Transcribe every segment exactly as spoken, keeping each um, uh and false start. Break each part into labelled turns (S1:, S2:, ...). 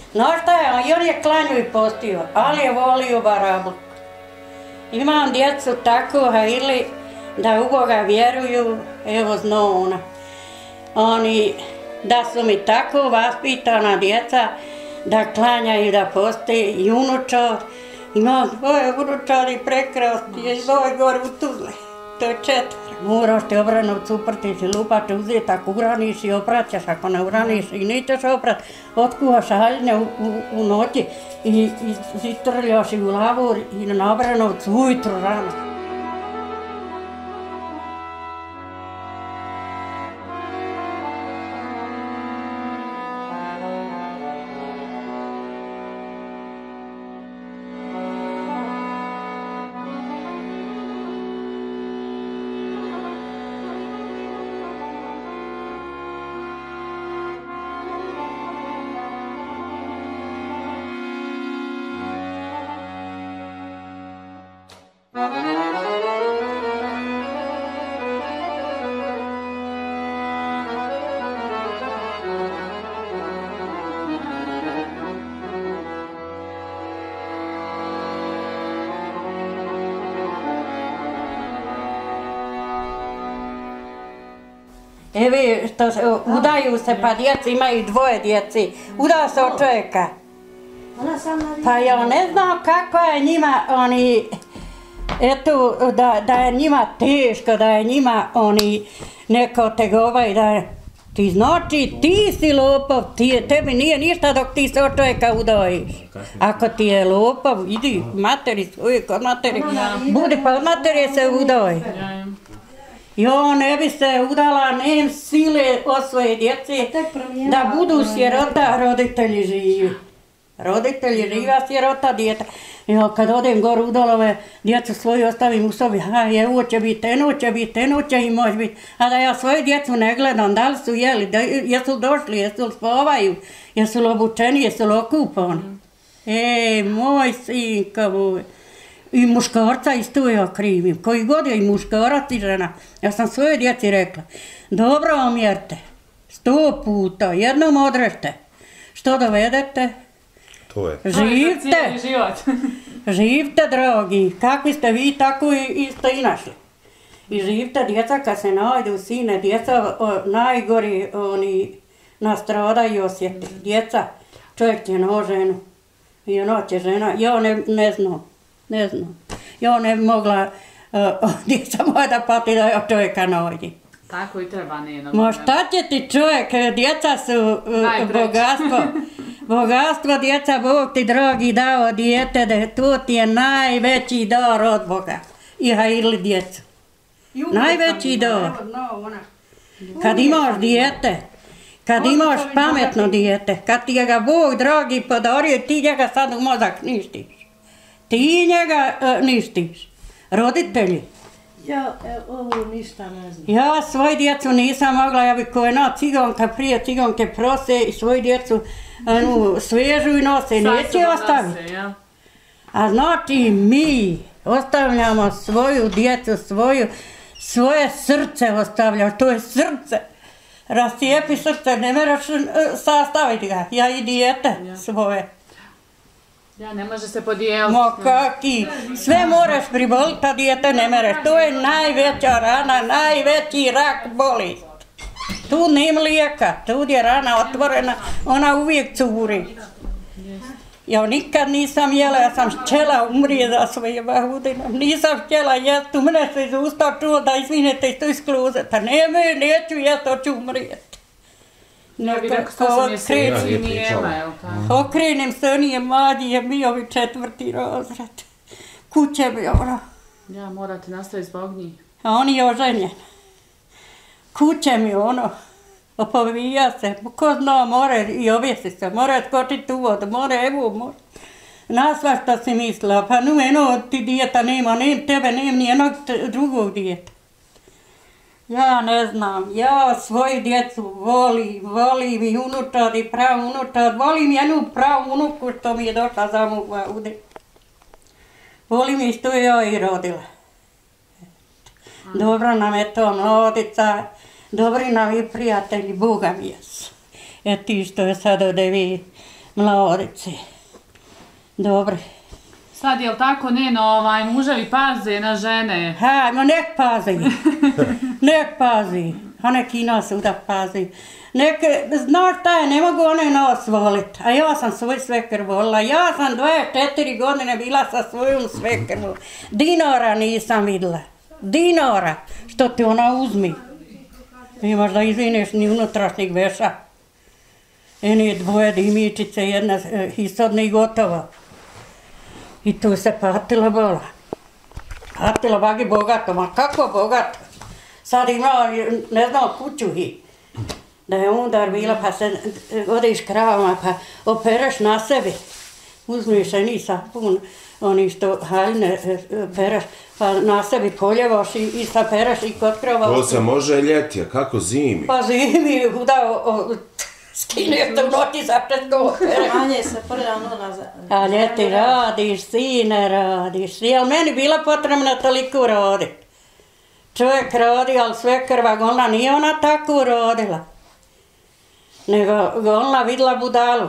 S1: Znaš šta je, on je klanju i postio, ali je volio barabu. Imam djecu tako, ili da u Boga vjeruju, evo zna ona. Oni, da su mi tako vaspitana djeca, da klanjaju, da postoji i unučar. Imam dvoje unučari prekrasni, je dvoje gore u Tuzli. To je četvr. Moraš te Obranovcu uprti si lupače uzeti, ako uraniš i opraćaš, ako ne uraniš i nećeš oprat, otkuvaš haljne u, u, u noći i, i zitrljaš i u lavur i na Obranovcu ujutro rano. Evi, što se, udaju se pa djeci, imaju dvoje djeci, udao se od čovjeka. Pa ja ne znam kako je njima, oni, eto, da, da je njima teško, da je njima, oni, neko tegovaj, da je, ti znači, ti si lopov, ti, tebi nije ništa dok ti se od čovjeka udojiš. Ako ti je lopov, idi materi svoje, kod materi, budi pa od materi se udoj. Jo, ne bi se udala, nem sile od svoje djece, da budu sjerota, roditelji živi. Roditelji živa, sjerota, djeta. Jo, kad odem gore u dolove, djecu svoju ostavim u sobi, a je, ovo će biti, eno će biti, eno će i može biti. A da ja svoju djecu ne gledam, da li su jeli, da, jesu došli, jesu spavaju, jesu obučeni, jesu okupani. E, moj sinka moj. I muškarca isto ja krivim, koji god je i muškarac i žena. Ja sam svojoj djeci rekla, dobro omjerte, sto puta, jednom odrešte. Što dovedete?
S2: To je.
S1: Živite, živite dragi, kakvi ste vi, tako i, i ste i našli. I živite, djeca kad se najdu, sine, djeca o, najgori, oni nastradaju osjeti. Djeca, čovjek je na ženu i ono će žena, ja ne, ne znam. Ne znam. Ja ne bi mogla uh, djeca moja da pati da ja čovjeka nađi.
S3: Tako i treba, Nino.
S1: Ma šta će ti čovjek, djeca su uh, bogatstvo. Bogatstvo djeca, Bog ti dragi dao dijete, da to ti je najveći dar od Boga. I hajili djecu. Najveći dar. Kad imaš dijete, kad imaš pametno dijete, kad ti ga Bog dragi podario, ti njega sad u mozak ništiš. Ti njega uh, ništiš. Roditelji.
S4: Ja e, ovo ništa ne znam.
S1: Ja svoju djecu nisam mogla, ja bi ko jedna cigonka prije cigonke prose i svoju djecu anu, svežu i nose, neće ostaviti. Ja. A znači mi ostavljamo svoju djecu, svoju, svoje srce ostavljamo, to je srce. Rastijepi srce, ne meraš uh, sastaviti ga, ja i dijete ja. Svoje.
S3: Ja, ne može se podijeliti.
S1: Ma kaki, sve moraš priboliti, a dijete ne mereš. To je najveća rana, najveći rak bolest. Tu nema lijeka, tu je rana otvorena, ona uvijek curi. Ja nikad nisam jela, ja sam htjela umrije za svoje bahudinom. Nisam htjela jesti, u mene se iz usta čuo da izvinete i to iz klozeta. Nemoj, neću jesti, hoću umrijeti.
S3: Ja bih rekao sto sam mjeseci nijema, jel tako?
S1: Okrenem se, on je mlađi, je bio bi četvrti razred. Kuće bi ono.
S3: Ja, morate nastaviti zbog njih.
S1: A on je oženjen. Kuće mi ono, opovija se, ko zna, more i objesi se, more skočiti u vodu, more evo, more. Na sva što si mislila, pa nu eno ti dijeta nema, nem tebe, nem nijednog drugog dijeta. Ja ne znam, ja svoju djecu volim, volim i unučad i prav unučad, volim jednu pravu unuku što mi je došla za muva ude. Volim i što ja i rodila. Dobro nam je to mladica, dobri nam i prijatelji, Boga mi jesu. E ti što je sad ode vi mladice. Dobre.
S3: Sad je li tako, Neno, ovaj, muževi paze na žene?
S1: Hajmo, nek pazi. Nek pazi. A nek i nas uda pazi. Nek, znaš šta je, ne mogu one nas volit. A ja sam svoj svekr volila. Ja sam dvadeset četiri godine bila sa svojom svekrvom. Dinora nisam videla. Dinora. Što ti ona uzmi? Imaš da izvineš ni unutrašnjeg veša. Eni dvoje dimičice, jedna isodna i gotova. I tu se patila bola. Patila bagi bogato, ma kako bogato? Sad imao, ne znam, kuću i da je udar bila, pa se odiš kravama, pa opereš na sebi. Uzmiš eni sapun, oni što haljne pereš, pa na sebi poljevaš i, i sapereš i kod krava.
S2: To se može ljeti, a kako zimi?
S1: Pa zimi, huda, skinete u noći za pred to pereš.
S4: Manje se prljano nazad.
S1: A ljeti radiš, sine radiš, jel meni bila potrebna toliko rodit? Čovjek rodi, ali sve krva golna, nije ona tako rodila. Nego golna vidla budalu.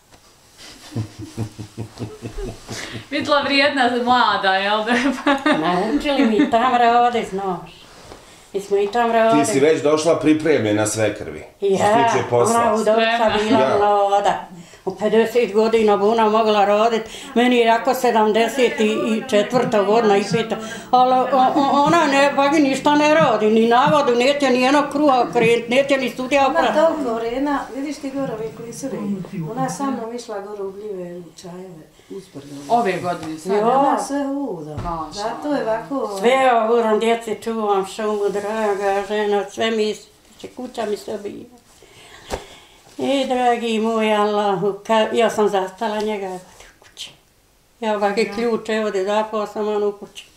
S3: Vidla vrijedna mlada, jel da?
S1: Naučili mi tam rodit, znaš. Mi smo i tam rodit.
S2: Ti si već došla pripremljena sve krvi.
S1: Ja, ona udovca bila mlada. U pedeset godina bi ona mogla rodit, meni je jako sedamdeset četvrta godina i pita, ali ona ne, bagi ništa ne radi, ni navodu, neće ni jednog kruha okrenut, neće ni studija oprati.
S4: Ona toliko vrena, vidiš ti gore ovi klisuri, ona je sa mnom išla gore u gljive, u čajeve, usporno.
S3: Ove godine sad.
S4: Ona sve uda, zato je ovako...
S1: Sve ovuram djeci, čuvam šumu, draga žena, sve mi, kuća mi se obija. I dragi moj Allahu, ja sam zastala njega u kući. Ja ovakve ključe ovdje zapao sam on u kući.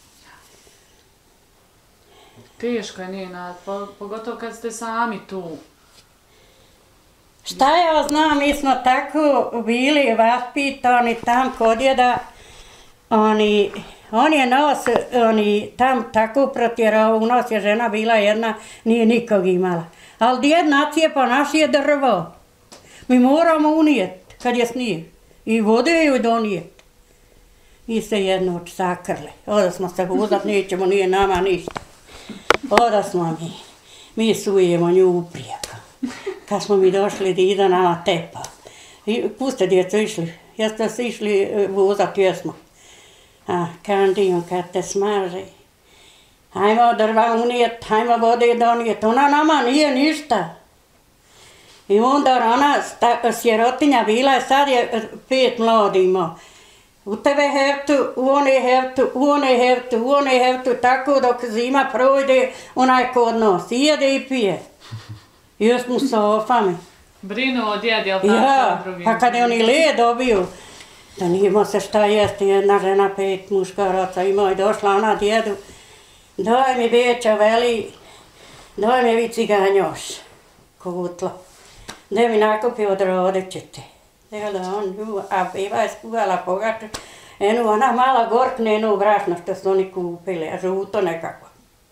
S3: Teško je, Nena, pogotovo kad ste sami tu.
S1: Šta ja znam, mi smo tako bili vaspitani tam kod djeda. Oni, on je nas, oni tam tako protjerao, u nas je žena bila jedna, nije nikog imala. Ali djed nacijepa naš je drvo. Mi moramo unijet kad je snijeg. I vode joj donijet. Mi se jednoć sakrli. Oda smo se vozat, nećemo, nije nama ništa. Oda smo mi. Mi sujemo nju u prijaka. Kad smo mi došli, dida nama tepa. I puste djeco išli. Jeste se išli vozat, jesmo. A kandijom kad te smaže. Hajmo drva unijet, hajmo vode donijet. Ona nama nije ništa. I onda ona sjerotinja bila, sad je pet mladi imao. U tebe heftu, u one heftu, u one heftu, u one heftu, tako dok zima projde, ona je kod nos, i jede i pije. I još mu sofami.
S3: Brinu o djedi, jel tako?
S1: Ja, pa kad je oni lije dobiju, da nijemo se šta jesti, jedna žena, pet muškaraca imao i došla ona djedu. Daj mi beća, veli, daj mi vi ciganjoš, kutlo. Da mi nakupi od rodičite. Da on nju, a beba je skuvala pogaču. Enu ona mala gorkne, enu brašno što su oni kupili, a žuto nekako.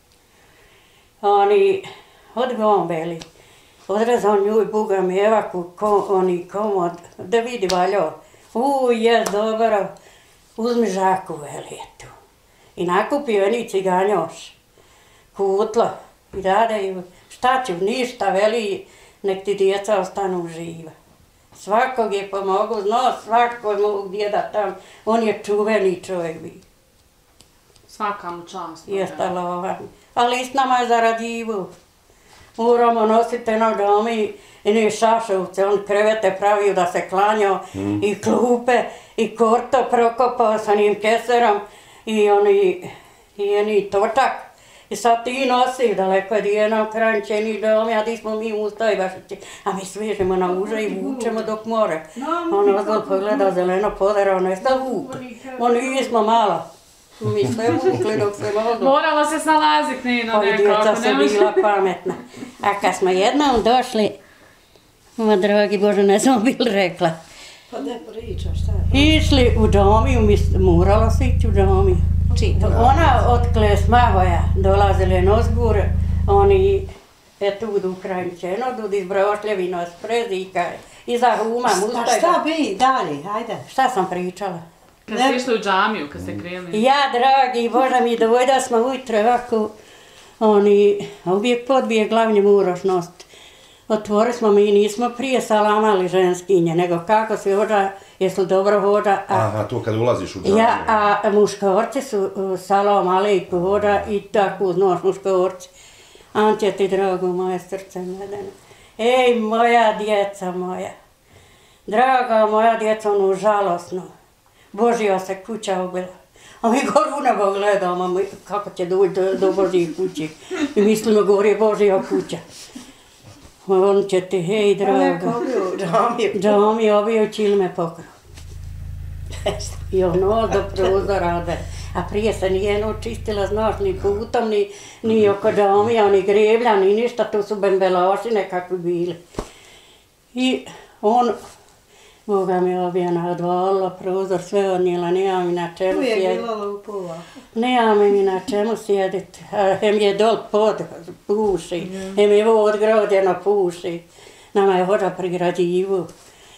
S1: Oni odgombeli. Odrezao nju i buga mi evaku, ko, oni komod, da vidi valjo. Uj, je dobro, uzmi žaku velijetu. I nakupio eni ciganjoš, kutlo. I dadaju, šta ću, ništa, veli, nek ti djeca ostanu živa. Svakog je pomogao, zna svakog mog djeda tam, on je čuveni čovjek bio.
S3: Svaka mu čast.
S1: Jeste lovan. Ali s nama je zarađivo. Moramo nositi na domi i ne šašovce, on krevete pravio da se klanjao mm. i klupe i korto prokopao sa njim keserom i oni, i oni točak. I sad ti nosi daleko je dijena krančeni dom, a di smo mi ustavi bašići. A mi svežemo na uže i vučemo dok more. On ozgol pogleda zeleno podera, ono je sta vuk. Oni nismo malo. Mi sve vukli dok se mogli.
S3: Morala se snalazit, Nino, nekako.
S1: Djeca se bila pametna. A kad smo jednom došli, ma dragi Bože, ne sam bil rekla.
S4: Pa ne priča, šta je?
S1: Išli u džomiju, morala se ići u džomiju. Ona od Klesmahoja dolazile nozgur, oni etud Ukrajinčeno, dud iz Brošljevino, iz Prezika iza huma,
S4: A
S1: mustaj.
S4: šta bi dalje, hajde.
S1: Šta sam pričala?
S3: Kad ste išli u džamiju, kad ste krenuli?
S1: Ja, dragi Bože mi, dovojda smo ujutro ovako, oni, uvijek podbije glavnje murošnost. Otvori smo mi, nismo prije salamali ženskinje, nego kako se hođa, jesu dobro hođa.
S2: Aha, to kad ulaziš u džamiju.
S1: Ja, a muškorci su salam alejku hođa i tako znaš muškorci. Ante ti, drago moje srce medene. Ej, moja djeca moja, draga moja djeca, ono žalosno. Božja se kuća ubila. A mi gore u nebo gledamo, mi, kako će doći do, do Božje kuće. I mislimo, gore je Božja kuća. On će ti, hej, draga. Džami obio čilme pokrao. I ono do prozora ode. A prije se nije očistila, znaš, ni putom, ni, ni oko džamija, ni greblja, ni ništa, to su bembelaši nekakvi bili. I on, Boga mi objena odvalila prozor, sve odnijela, nema mi na čemu sjediti.
S4: Tu je bilo lupova.
S1: Nema mi na čemu sjediti. Hem je dol pod puši, hem je ovo odgrađeno puši. Nama je hođa prigrađivu.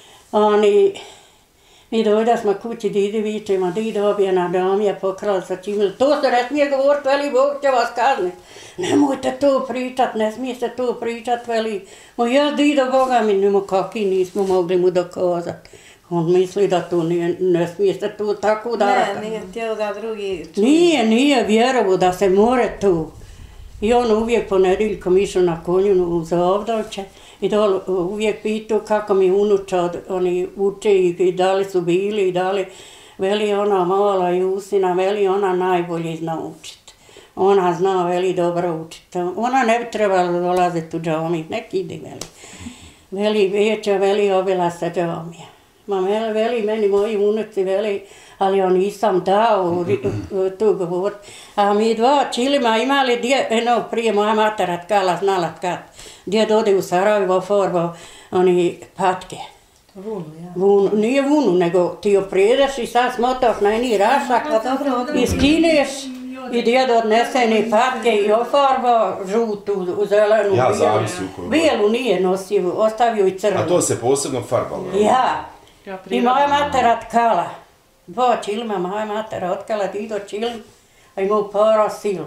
S1: Oni, mi dojda smo kući, didi vičemo, didi objena džamija pokrala sa čim. To se ne smije govoriti, veli, Bog će vas kazniti. Nemojte to pričat, ne smije se to pričat, veli. O ja, dido, Boga mi, nemo kaki nismo mogli mu dokazati. On misli da to nije, ne smije se to tako udarati.
S4: Ne, nije htio da drugi čuju.
S1: Nije, nije vjerovo da se more tu. I on uvijek ponedjeljkom išao na konju za Ovdovče i dol uvijek pitao kako mi unuča od, oni uče i da li su bili i da li, veli ona mala Jusina, veli ona najbolje zna učiti. Ona zna, veli, dobro učiti. Ona ne bi trebala dolaziti u džami, nek idi, veli. Veli, veća, veli, obila se džamija. Ma veli, veli, meni moji unuci, veli, ali on nisam dao tu govor. A mi dva čilima imali, dje, eno, prije moja matera tkala, znala tkat, gdje dode u Sarajevo forbo, oni patke.
S4: Vunu, ja.
S1: Vunu, nije vunu, nego ti oprijedeš i sad smotaš na eni rašak i skineš i djed odnese ni patke i ofarba žutu, u zelenu,
S2: Ja,
S1: bijelu.
S2: zavisi u koju.
S1: Bijelu nije nosio, ostavio i crnu.
S2: A to se posebno farbalo?
S1: Ja. I moja matera tkala. Dva čilima, moja matera otkala, dido čilim, a imao para silu.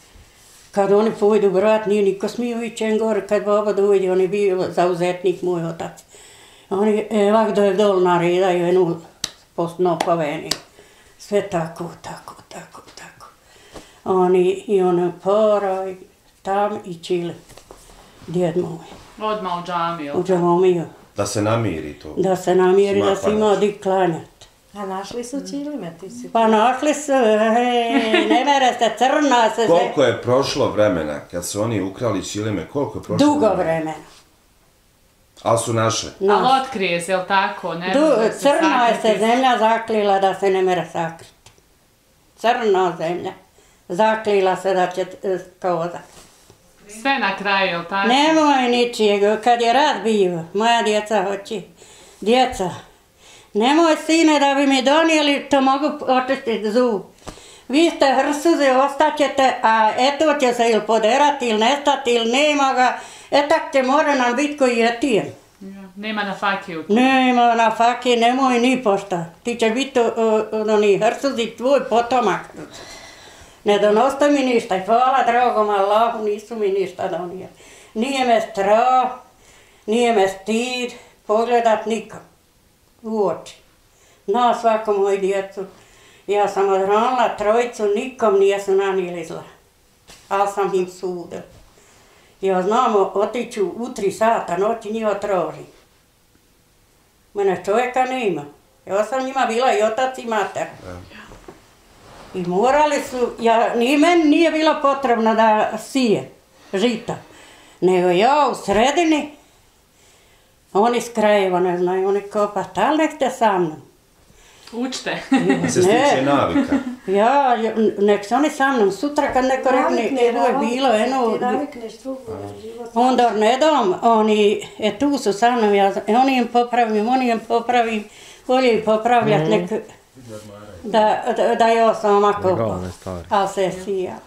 S1: Kad oni pojdu brat, nije niko smio ići gore, kad baba dojde, on je bio zauzetnik, moj otac. Oni, evak da je dol naredaju, jednu postnopaveni. Sve tako, tako, tako, tako. Oni, i ono para, i tam, i čili. Djed moj.
S3: Odmah u džamiju.
S1: U džamiju.
S2: Da se namiri to.
S1: Da se namiri, da se ima di klanjati.
S4: A našli su čilime, ti si...
S1: Pa našli su, hej, ne mere se, crna se.
S2: Koliko je prošlo vremena kad su oni ukrali čilime, koliko je prošlo
S1: Dugo vremena.
S2: Ali su naše?
S3: Ali otkrije se, jel tako? Ne
S1: Du,
S3: može se
S1: crna je se
S3: sakriti.
S1: zemlja zaklila da se ne mere sakriti. Crna zemlja. Zaklila se da će kozati.
S3: Sve na kraju, jel tako?
S1: Nemoj ničijeg, kad je rat bio, moja djeca hoće. Djeca, nemoj sine da bi mi donijeli, to mogu očistiti zub. Vi ste hrsuze, ostaćete, a eto će se ili poderati, ili nestati, ili nema ga. E tak će mora nam biti koji je tijem.
S3: Nema na fakiju.
S1: Nema na faki, nemoj ni pošta. Ti će biti oni hrsuzi, tvoj potomak. Ne donoste mi ništa i hvala dragom Allahu, nisu mi ništa donijeli. Nije me strah, nije me stid pogledat nikom u oči. Zna svako moju djecu. Ja sam odhranila trojicu, nikom nijesu nanijeli zla. Ali sam im sudila. Ja znam otiću u tri sata noći njih otroži. Mene čovjeka nema. Ja sam njima bila i otac i mater. I morali su, ja, ni meni nije bilo potrebno da sije žita, nego ja u sredini, oni s krajeva ne znaju, oni kopati, ali nek ste sa mnom.
S3: Učite.
S2: Se stiče navika.
S1: Ja, nek se oni sa mnom, sutra kad neko rekne, evo je bilo, eno,
S4: Ti navikneš drugu život.
S1: onda ne dam, oni, e tu su sa mnom, ja, oni im popravim, oni im popravim, volje im popravljati, nek, da, da, da ja sama kopala, ali se je sijalo.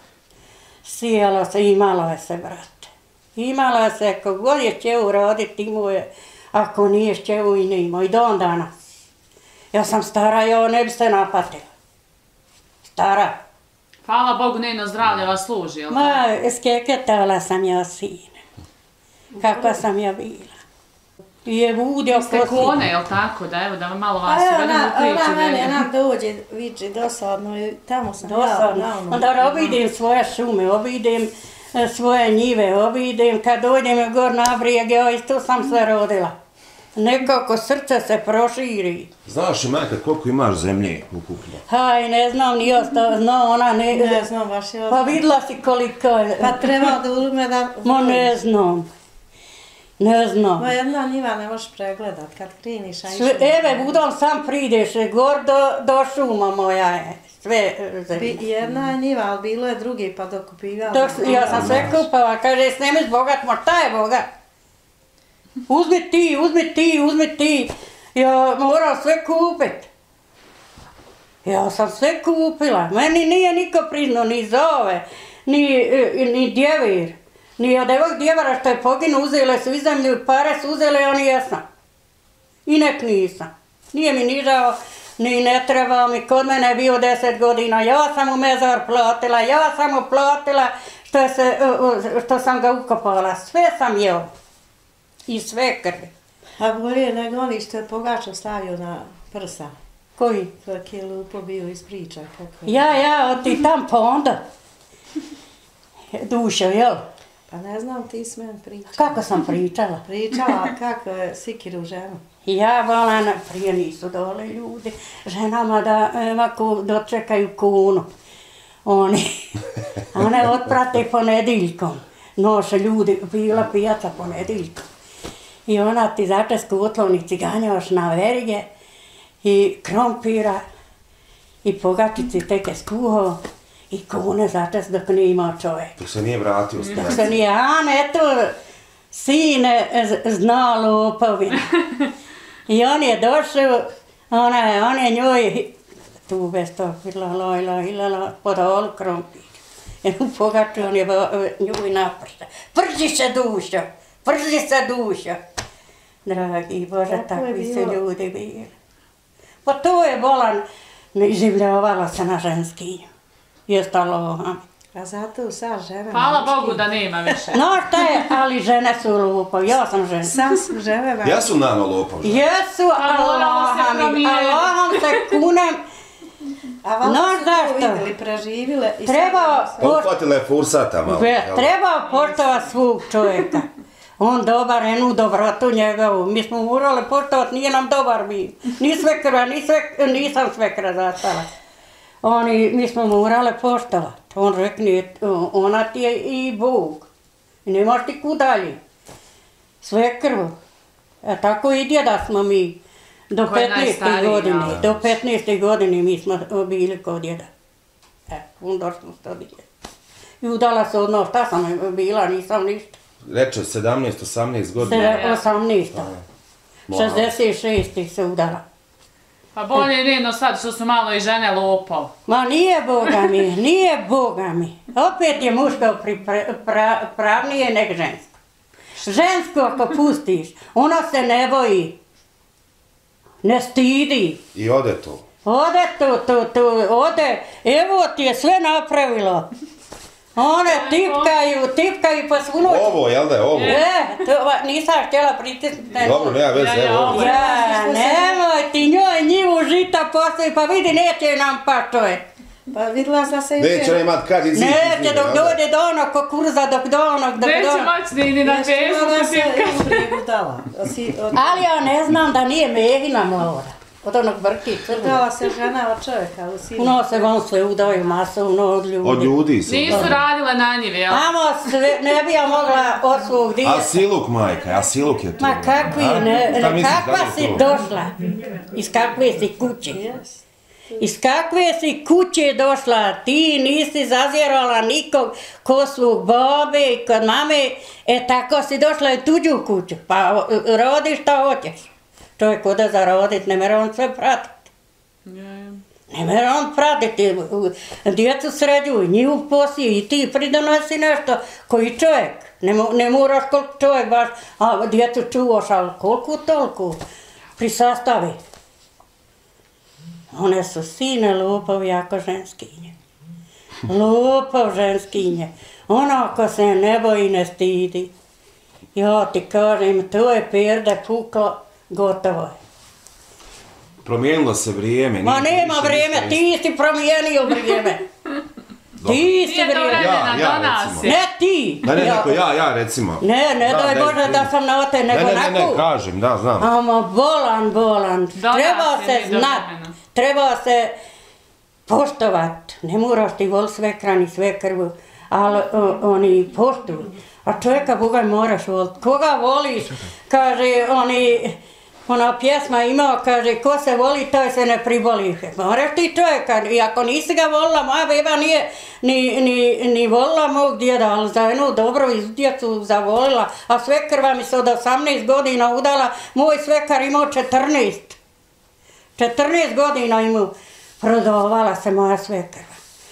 S1: Sijalo se, imalo je se, brate. Imalo je se, kogod je će uraditi, imao je, ako nije šćevu i nimo, i do danas. Ja sam stara, ja ne bi se napatila. Stara.
S3: Hvala Bogu, njeno zdravlje vas služi, jel'
S1: Ma, skeketala sam ja sine. Kakva sam ja bila. I je vudio
S3: Vi ste kone, jel' tako? Da, evo, da malo vas uvedemo u priču.
S4: Ona mene nam dođe, viče, dosadno, i tamo sam
S1: dosadno.
S4: ja.
S1: Onda obidim svoje šume, obidim svoje njive, obidim, kad dođem gor na brijeg, ja isto sam sve rodila. Nekako srce se proširi.
S2: Znaš li, majka, koliko imaš zemlje ukupno?
S1: Haj, ne znam, ni ostao, zna ona ne...
S4: Ne znam baš ja.
S1: Pa vidjela si koliko je...
S4: Pa treba da uzme da...
S1: Ma ne znam. Ne znam.
S4: Ma jedna njiva ne možeš pregledat kad kriniš, a išli...
S1: Eve, budom sam prideš, gor do, do šuma moja je. Sve zemlje.
S4: Jedna njiva, ali bilo je drugi pa dokupivali.
S1: Dok, ja sam sve kupala, kaže, snemiš bogat, ma šta je bogat? Uzmi ti, uzmi ti, uzmi ti. Ja moram sve kupit. Ja sam sve kupila. Meni nije niko priznao, ni za ove, ni, ni djevir. Ni od ovog djevara što je poginu, uzele su iz zemlju, pare su uzele, oni jesam. I nek nisam. Nije mi ni žao, ni ne treba mi, kod mene je bio deset godina, ja sam u mezar platila, ja sam mu platila što, se, što sam ga ukopala, sve sam jeo. I sve krvi.
S4: A bolje nego oni što je pogačo stavio na prsa.
S1: Koji?
S4: Kak je lupo bio iz priča. Kako je.
S1: Ja, ja, od ti tam pa onda. Dušo, jel?
S4: Pa ne znam, ti s meni pričala.
S1: Kako sam pričala?
S4: Pričala kako je sikiru ženu.
S1: Ja volam, prije nisu dole ljudi, ženama da ovako dočekaju kunu. Oni, one otprate ponedjeljkom. Noše ljudi, bila pijaca ponedjeljkom. I ona ti začas kotlovnici ganjaš na verige i krompira i pogačici teke skuho i kune začas dok nije imao čovjek.
S2: Dok se nije vratio.
S1: Dok se nije, a ne to, sine zna lopovina. I on je došao, ona je, on je njoj, tu bez to, ilala, ilala, ilala, podavali krompir. I u pogaču on je njoj napršta. Prži se dušo, prži se dušo. Dragi Bože, takvi su ljudi bili. Pa to je bolan, življavala se na ženskinju. Jeste Allahom.
S4: A zato sad žene...
S3: Hvala Bogu da nema više.
S1: No šta je, ali žene su lupovi, ja sam žena.
S4: Sad su žene...
S2: Ja su nano lopovi.
S1: Jesu, Allahom, Allahom se kunem.
S4: A valjda su to vidjeli, preživile i
S1: treba...
S2: Pohvatila je fursata malo.
S1: Treba poštovat svog čovjeka. On dobar, enu dobrotu njegovu. Mi smo morali poštovat, nije nam dobar bio. Ni svekra, ni sve, nisam svekra zastala. Oni, mi smo morali poštovat. On rekne, ona ti je i Bog. I nemaš ti kudalje. Svekrvu. E tako i djeda smo mi. Do petnaeste godine, do petnaeste godine mi smo bili kod djeda. E, onda smo stali djeda. I udala se odmah, šta sam bila, nisam ništa.
S2: Reče sedamnaest osamnaest godina.
S1: osamnaest. šezdeset šest se udala.
S3: Pa bolje njeno sad što su malo i žene lopov.
S1: Ma nije Boga mi, nije Boga mi. Opet je muško pravnije nek žensko. Žensko ako pustiš, ona se ne boji. Ne stidi.
S2: I ode to.
S1: Ode to, to, to, ode. Evo ti je sve napravilo. One tipkaju, tipkaju pa svu noć.
S2: Ovo, jel da je ovo?
S1: E, to nisam htjela pritisnuti.
S2: Dobro, nema veze, evo ovo.
S1: Ja, nemoj ti njoj njivu žita postoji, pa vidi, neće nam pa čovjek.
S4: Pa vidjela sam se...
S2: Neće imat kad i zid.
S1: Neće dok dođe do onog kukuruza, dok do onog, dok
S3: Neće
S1: do onog.
S3: moći ni na Facebooku.
S1: Ali ja ne znam da nije Mehina mora. Od onog brki crvena.
S4: Udala se žena od čovjeka u sinu.
S1: Uno se vam sve udaju masovno od ljudi.
S2: Od ljudi su.
S3: Nisu radile na njivi, jel?
S1: Amo sve, ne bi ja mogla od svog djeta.
S2: A siluk, majka, a siluk je to.
S1: Ma kakvi, ne, kakva si došla? Iz kakve si kuće? Iz kakve si kuće došla? Ti nisi zazjerala nikog ko svog babe i kod mame. E tako si došla i tuđu kuću. Pa rodi šta hoćeš. Čovjek ode za rodit, ne mora on sve pratiti. Ne mora on pratiti. Djecu sređuju, njivu posiju i ti pridonosi nešto koji čovjek. Ne, ne moraš koliko čovjek baš, a djecu čuvaš, ali koliko toliko pri sastavi. One su sine lupov jako ženskinje. Lupov ženskinje. Onako se ne boji, ne stidi. Ja ti kažem, to je perde puklo, gotovo je.
S2: Promijenilo se vrijeme.
S1: Ma nema vrijeme, ti si promijenio vrijeme. Ti si vrijeme.
S3: Ja, ja, recimo.
S1: Ne ti.
S2: Da ne, neko ja, ja recimo.
S1: Ne, ne daj Bože da sam na ote, nego
S2: naku.
S1: naku.
S2: Ne, ne, ne, kažem, da, znam.
S1: Amo, bolan, bolan. Treba se znat, treba se poštovat. Ne moraš ti vol sve krani, sve krvu, ali oni poštuju. A čovjeka Boga moraš voliti. Koga voliš, kaže oni... Ona pjesma ima, kaže, ko se voli, taj se ne priboli. Moraš ti čovjeka, i ako nisi ga volila, moja beba nije ni, ni, ni volila mog djeda, ali za jednu dobro djecu zavolila, a svekrva mi se od osamnaest godina udala, moj svekar imao četrnaest. četrnaest godina imao, prodavala se moja svekrva.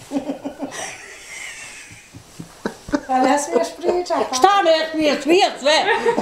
S4: Pa ne smiješ pričati.
S1: Šta ne smiješ, smije sve?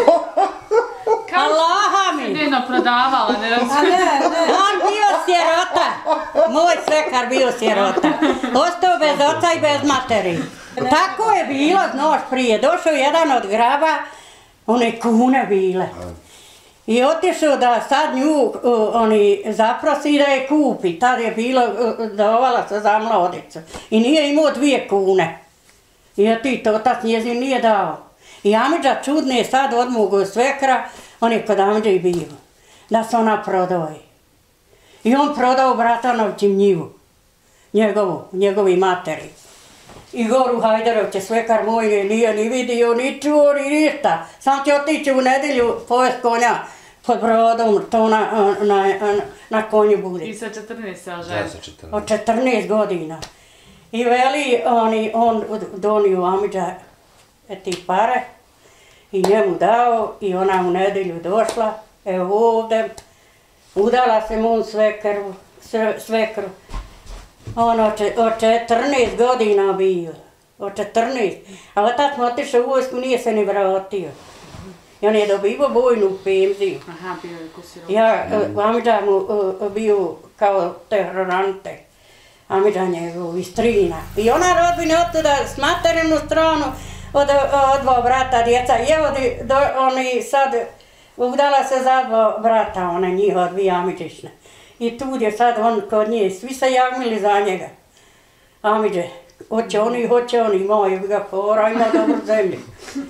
S1: Allaha mi!
S3: Neno prodavala, ne razumijem.
S1: On bio sjerota. Moj svekar bio sjerota. Ostao bez oca i bez materi. Tako je bilo, znaš, prije. Došao jedan od graba, one kune bile. I otišao da sad nju oni zaprosi da je kupi. Tad je bilo, davala se za mladicu. I nije imao dvije kune. I ti to otac njezin nije dao. I Amidža čudne sad odmogu svekra, on je kod Amidže i bio, da se ona prodaje. I on prodao Bratanovćim njivu, njegovu, njegovi materi. I Goru Hajderovće svekar moj nije ni vidio, ni čuo, ni ništa. Sam će otići u nedjelju povest konja pod brodom, to na, na, na, na konju bude.
S3: I sa četrnaest sa žena.
S1: Od četrnaest godina. I veli, oni, on donio Amidža ti pare i njemu dao i ona u nedjelju došla, evo ovdje, udala se mu svekru, svekru. On od četrnaest godina bio, od četrnaest, a otac mu otišao u vojsku, nije se ni vratio. I on je dobivao vojnu penziju.
S3: Aha, bio je ko sirota.
S1: Ja, Amidža mu bio kao terorante. Amidža njegov iz Trina. I ona rodbine otuda s materinu stranu od, od dva brata djeca. I evo do, oni sad udala se za dva brata, ona njihova dvije Amidžične. I tu je sad on kod nje, svi se jagmili za njega. Amidže, hoće oni, hoće oni, imaju ga pora, ima dobru zemlju.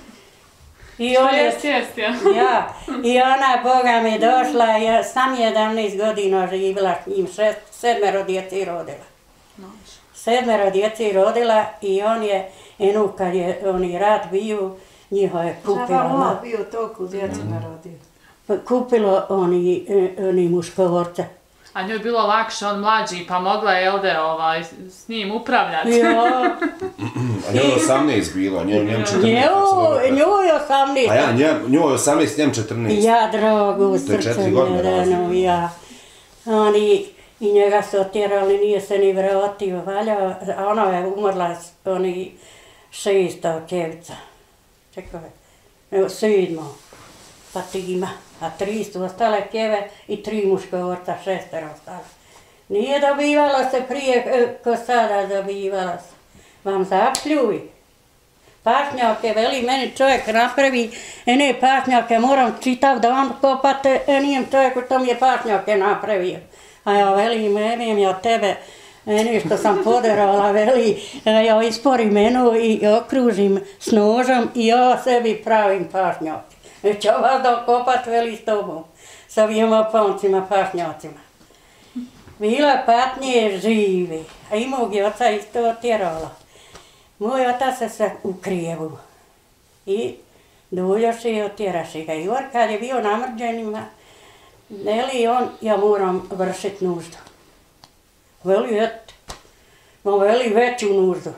S1: I
S3: Što
S1: on je,
S3: jest, jest, ja.
S1: ja. I ona, Boga mi došla, ja sam jedanaest godina živjela s njim, šest, sedmero djeci rodila. Sedmero djeci rodila i on je, eno kad je oni rat bio, njiho je kupilo.
S4: Žaba bio toliko djeci narodio.
S1: Kupilo oni, oni muškovorce.
S3: A njoj je bilo lakše, on mlađi, pa mogla je Elde ovaj, s njim upravljati.
S1: Jo.
S2: A njoj je osamnaest bilo, njoj je četrnaest.
S1: Njoj je osamnaest.
S2: A ja, njoj je osamnaest, njem četrnaest.
S1: Ja, drogu, srce mjereno, ja. Oni, i njega su otjerali, nije se ni vratio, valja, a ona je umrla oni šesta kjevica. Čekaj, evo sedmo, pa tima, a tri su ostale kjeve i tri muškovorca, šestero ostale. Nije dobivalo se prije ko sada dobivalo se. Vam zapljuj. Pašnjake, veli, meni čovjek napravi, ene pašnjake moram čitav dan kopati, enijem čovjeku što mi je pašnjake napravio. A ja veli, memem ja tebe, ene što sam poderala, veli, ja isporim menu i okružim s nožom i ja sebi pravim pašnjake. Neću vas da kopat, veli, s tobom, s ovim oponcima pašnjacima. Bila patnje živi, a i mog je oca isto otjerala. Moj otac se se u Krijevu i dođoši i otjeraši ga. I on kad je bio namrđenima, veli on, ja moram vršiti nuždu. Veli, et, ma veli veću nuždu.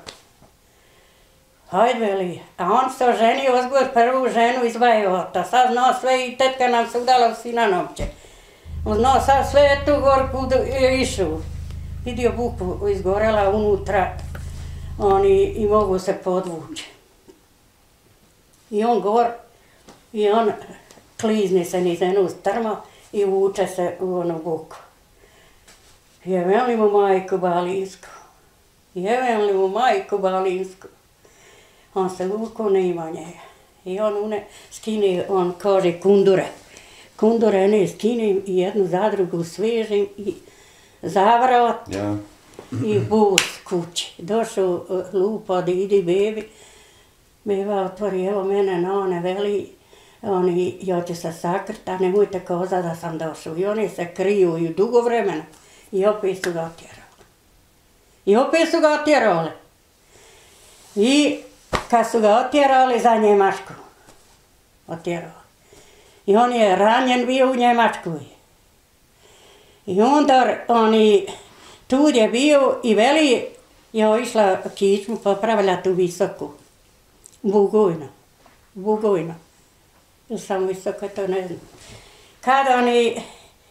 S1: Hajde, veli, a on se oženio, ozgod prvu ženu iz Vajevota. Sad zna sve i tetka nam se udala u Sinanovće. On zna sad sve tu gorku je išao. Vidio buku izgorela unutra. Oni i mogu se podvući. I on gor, i on klizni se niz jednu strmo i vuče se u onu buku. Jevem li mu majku Balinsku? Jevem li mu majku Balinsku? On se vuku, nema njega. I on une skine, on kaže kundure. Kundure ne skinem i jednu zadrugu svežim i zavrat
S2: Ja.
S1: i bus kući. Došao lupa da idi bebi. Beba otvori, evo mene na one veli, oni, ja ću se sakrta, nemojte koza da sam došao. I oni se kriju i dugo vremena. I opet su ga otjerali. I opet su ga otjerali. I kad su ga otjerali za Njemačku. Otjerali. I on je ranjen bio u Njemačkoj. I onda oni tu je bio i veli, je išla kičmu popravljati u Visoku. Bugojno. Bugojno. Ili sam Visoko, to ne znam. Kad oni,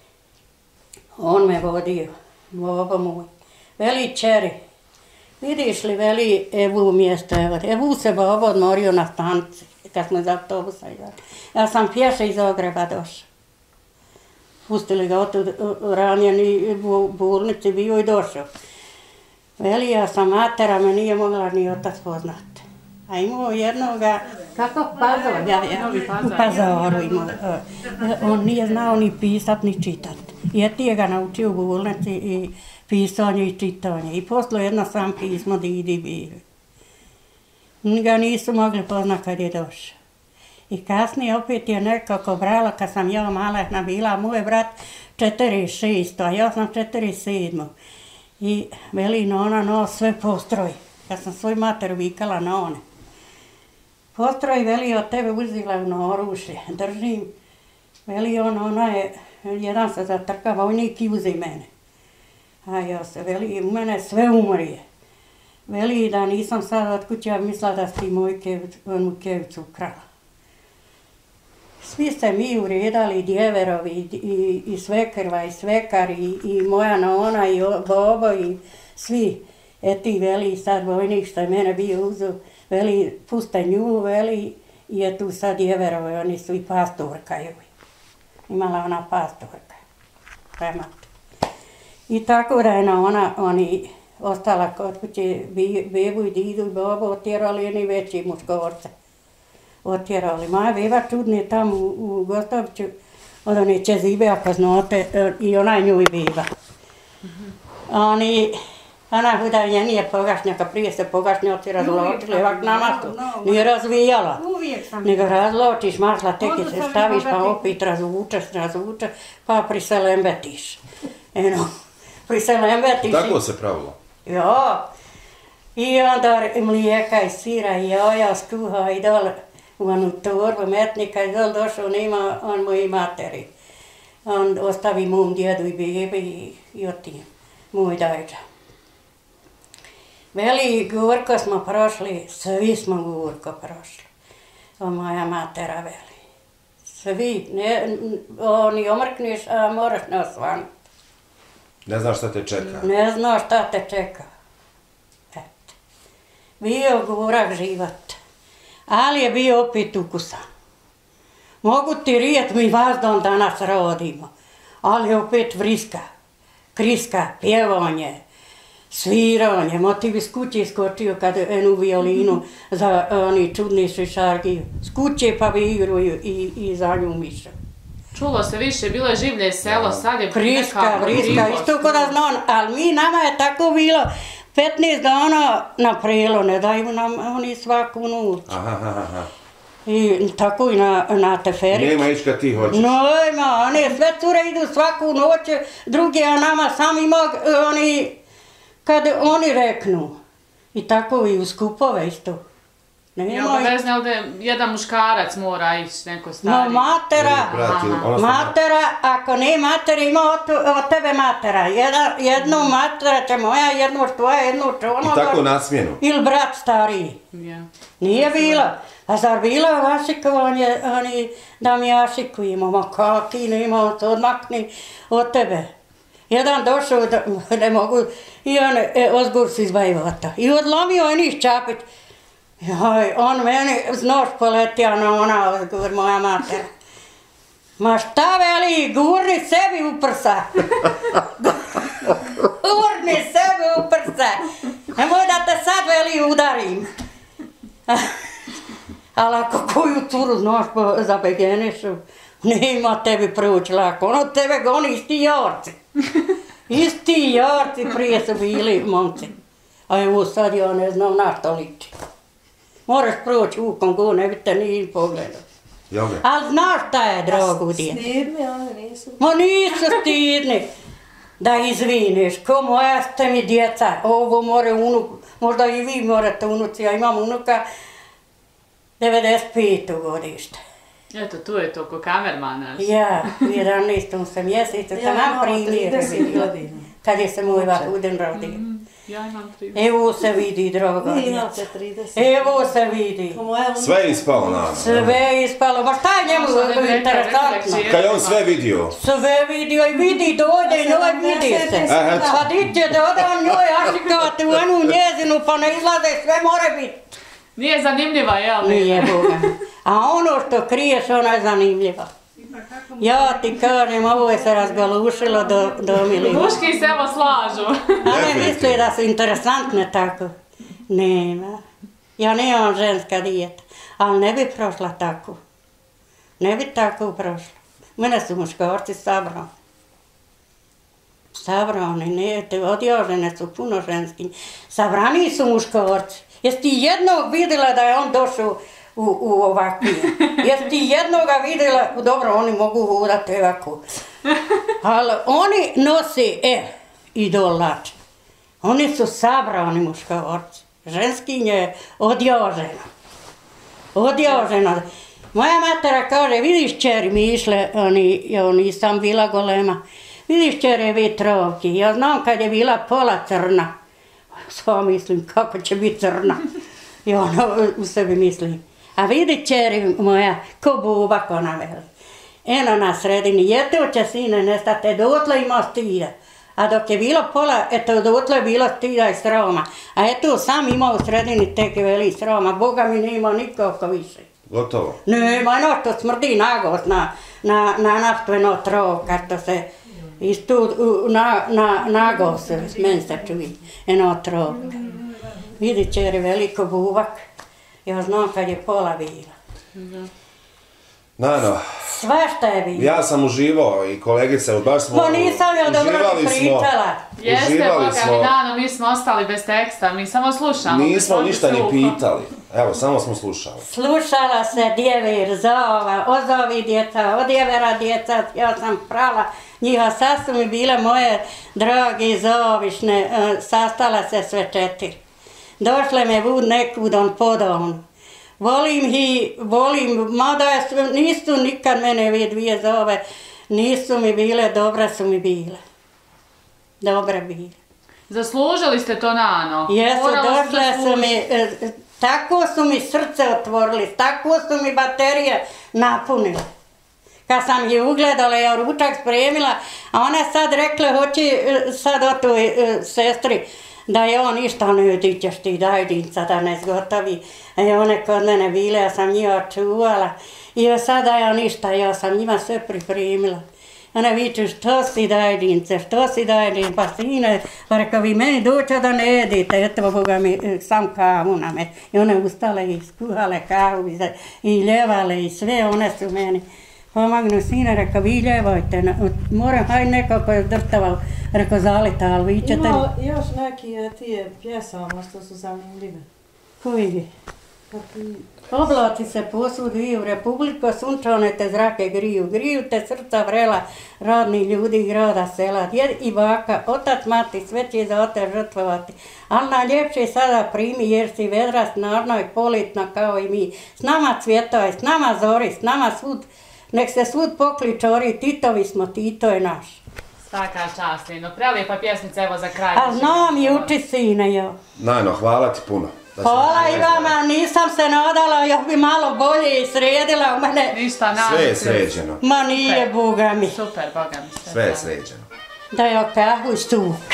S1: on me vodio, bobo moj. Veli čeri, vidiš li, veli, evo mjesto, evo, evo se bobo odmorio na stanici, kad smo iz autobusa izašli. Ja sam pješe iz Ogreba došao. Pustili ga otud ranjeni u bolnici, bio i došao. Veli, ja sam matera, me nije mogla ni otac poznati. A imao jednoga, kako Pazor, ja, ja, u Pazoru imao. On nije znao ni pisat, ni čitat. Jeti je ga naučio u bolnici i pisanje i čitanje. I poslao jedno sam pismo da idi bili. Ga nisu mogli poznat kad je došao. I kasnije opet je nekako brala, kad sam ja malehna bila, moj brat četiri šest, a ja sam četiri sedam. I veli, no ona no sve postroj. Ja sam svoj mater vikala na one. Postroj, veli, od tebe uzela ono oružje, držim. Veli, on, ona je, jedan se zatrka vojnik i uzi mene. A ja se, veli, u mene sve umorije. Veli, da nisam sad od kuće, ja mislila da si moj kevic, onu kevicu ukrala. Svi ste mi uredali, djeverovi, i, i, i svekrva, i svekar, i, i moja nona, i bobo, i svi. E ti, veli, sad vojnik što je mene bio uzo, veli, puste nju, veli, i je tu sad djeverovi, oni su i pastorka joj. Imala ona pastorka, prema. I tako da je na ona, oni, ostala kod kuće, bebu i didu i bobo otjerali jedni veći muškorce. Otjerali. Moja beba čudne tamo u, u Gostoviću, od one Čezibe, ako znate, i ona je nju i beba. Mm-hmm. Oni, ona hudavnja nije pogašnjaka, prije se pogašnjaci razločili, ovak nama to nije razvijala. Nego razločiš, masla tekice staviš, pa opet razvučeš, razvučeš, pa priselembetiš. Eno, priselembetiš.
S2: Tako se pravilo?
S1: Jo. I onda mlijeka i sira i jaja skuha i dole u onu torbu metnika i dole došao, nema on moji materi. On ostavi mom djedu i bebi i, i otim, moj dajđa. Veli, gorko smo prošli, svi smo gorko prošli. O moja matera veli. Svi, ne, oni omrkniš, a moraš ne osvanuti.
S2: Ne znaš šta te čeka?
S1: Ne znaš šta te čeka. Eto. Bio gorak život, ali je bio opet ukusan. Mogu ti rijet, mi vazdom danas rodimo, ali opet vriska, kriska, pjevanje, sviranje. Motiv iz kuće iskočio kad enu violinu za oni čudni šešargiju. S kuće pa vi igruju i, i za nju mišu.
S3: Čulo se više, bilo je življe selo, sad je
S1: kriska, vriska, isto ko da zna on, ali mi, nama je tako bilo petnaest dana na prelo, ne daju nam oni svaku noć.
S2: Aha, aha, aha.
S1: I tako i na, na teferić.
S2: Nema ići kad ti hoćeš.
S1: Nema, one sve cure idu svaku noć, drugi, a nama sami mog, oni, kad oni reknu. I tako i u skupove isto.
S3: Je obavezno, ali da jedan muškarac mora ići, neko stari?
S1: No, matera,
S2: Brat,
S1: matera, ako ne matera, ima od, od tebe matera. Jedna, jednu matera će moja, jednu tvoja, jednu čonoga.
S2: I tako na smjenu?
S1: Ili brat stariji.
S3: Yeah.
S1: Nije bilo. A zar bilo vašikovanje, oni, da mi vašikujemo, ma kaki, nema on se odmakni od tebe. Jedan došao, da, ne mogu, i on, e, ozgur si izbajivata. I odlomio on iš čapit. Joj, on meni z nož poletio na ona, odgovor moja mater. Ma šta veli, gurni sebi u prsa. Gurni sebi u prsa. Nemoj da te sad veli udarim. Ali ako koju curu nož zabegenišu, nema tebi proći lako. Ono tebe goni isti jorci. Isti jorci prije su bili momci. A evo sad ja ne znam na što liči. Moraš proći ukom go, ne bi te ni pogledao. Ali znaš šta je, drogu djece?
S4: Stidni, oni nisu.
S1: Ma nisu stidni. Da izviniš, ko moja ste mi djeca, ovo more unuk, možda i vi morate unuci, ja imam unuka devedeset pete godište.
S3: Eto, tu je to ko kamermana.
S1: Ja, u jedanaestom sam mjesecu sam vam primjer vidjela. Kad je se moj Vahudin rodio.
S3: Ja imam trideset.
S1: Evo se vidi, droga
S4: Vi
S1: djeca.
S4: imate trideset.
S1: Evo se vidi.
S2: Sve je ispalo na.
S1: Sve je ispalo, ma šta je njemu interesantno?
S2: Kad je on sve vidio?
S1: Sve vidio i vidi, dojde i njoj vidi se. Pa di će doda on njoj ašikavati u onu njezinu pa ne izlaze, sve more biti.
S3: Nije zanimljiva, jel?
S1: Nije Boga. A ono što kriješ, ono je zanimljivo. Ja ti kažem, ovo je se razgalušilo do, do milima.
S3: Muški se evo slažu.
S1: A ne misli da su interesantne tako. Nema. Ja nemam ženska dijeta, ali ne bi prošla tako. Ne bi tako prošla. Mene su muškarci sabrani. Sabrani, ne, te odjožene su puno ženskinje. Sabrani su muškarci. Jesi ti jednog vidjela da je on došao u, u ovakvim? Jesi ti jednoga vidjela, dobro, oni mogu hodati ovako. Ali oni nosi, e, idolač. Oni su sabrani muškarci. Ženskinje je odjoženo. Odjoženo. Moja matera kaže, vidiš čeri mi išle, oni, ja nisam bila golema, vidiš čeri vitrovki, ja znam kad je bila pola crna. Sva mislim kako će biti crna. I ono u sebi mislim. A vidi čeri moja, ko bubak ona veli. Eno na sredini, eto će sine nestate, dotle ima stida. A dok je bilo pola, eto dotle je bilo stida i sroma. A eto sam ima u sredini tek veli sroma. Boga mi nema nikako više.
S2: Gotovo?
S1: Nema, ono što smrdi nagost na, na, na naftveno trovo, kad to se istu na, na, nagost, meni se čuvi, eno trovo. Vidi čeri veliko bubak, ja znam kad je pola bila.
S2: Nano,
S1: Svašta je bilo.
S2: ja sam uživao i kolegice, baš smo
S1: Pa nisam ja dobro
S2: uživali smo.
S1: pričala.
S3: Jeste,
S2: Uživali
S3: Boga
S2: smo.
S3: mi Nano, mi smo ostali bez teksta, mi samo slušamo.
S2: Nismo
S3: bez
S2: ništa ni
S3: zvuka.
S2: pitali. Evo, samo smo slušali.
S1: Slušala se djevir, zova, ozovi djeca, odjevera djeca, ja sam prala. Njiha sad su mi bile moje dragi zovišne, uh, sastala se sve četiri. Došle me vud nekud on podon. Volim ih, volim, mada su, nisu nikad mene vi dvije zove, nisu mi bile, dobre su mi bile. Dobre bile.
S3: Zaslužili ste to, Nano.
S1: Jesu,
S3: Moralo se
S1: došle su mi, e, tako su mi srce otvorili, tako su mi baterije napunile. Kad sam je ugledala, ja ručak spremila, a ona sad rekla, hoće sad o toj e, sestri, da je on ništa ne ti ćeš ti dajdinca da ne zgotovi. I one kod mene bile, ja sam njih očuvala. I sada ja ništa, ja sam njima sve pripremila. Ona viču, što si dajdince, što si dajdince, pa sine, pa reka vi meni doća da ne jedite, eto Boga mi sam kavu na me. I one ustale i skuhale kavu i, i ljevale i sve, one su meni. Pomagnu sine, reka vi ljevajte, moram, hajde nekako je drtavao, reka zalita, ali vi ćete...
S4: Ima još neki tije pjesama što su zanimljive.
S1: Koji? Oblaci se posudi u Republiku, sunčane te zrake griju, griju te srca vrela, radni ljudi grada sela, djed i baka, otac, mati, sve će za ote žrtvovati. Ali najljepše sada primi jer si vedrast, narna i politna kao i mi. S nama cvjetoj, s nama zori, s nama svud, nek se svud pokličori, Titovi smo, Tito je naš.
S3: Svaka čast, Nino. Prelijepa pjesnica, evo za kraj.
S1: A znam i uči sine, jo.
S2: Nano, hvala ti puno.
S1: Hvala i vama, nisam se nadala, još bi malo bolje sredila u mene.
S3: Ništa, Nano.
S2: Sve je sređeno.
S1: Ma nije, Boga mi.
S3: Super, Boga mi.
S2: Sve je sređeno.
S1: Da je okahu stuk.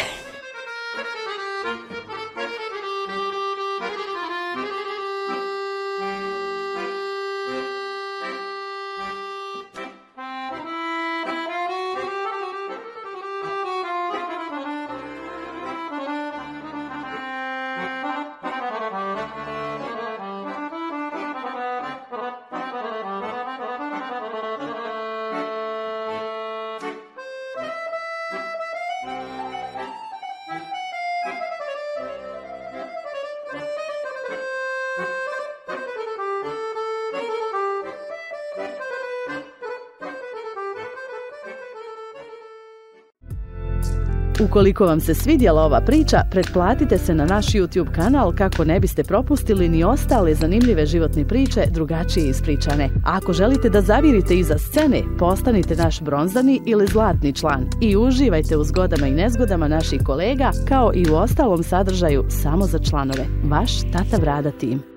S5: Ukoliko vam se svidjela ova priča, pretplatite se na naš YouTube kanal kako ne biste propustili ni ostale zanimljive životne priče drugačije ispričane. A ako želite da zavirite iza scene, postanite naš bronzani ili zlatni član i uživajte u zgodama i nezgodama naših kolega, kao i u ostalom sadržaju samo za članove. Vaš Tata Brada tim.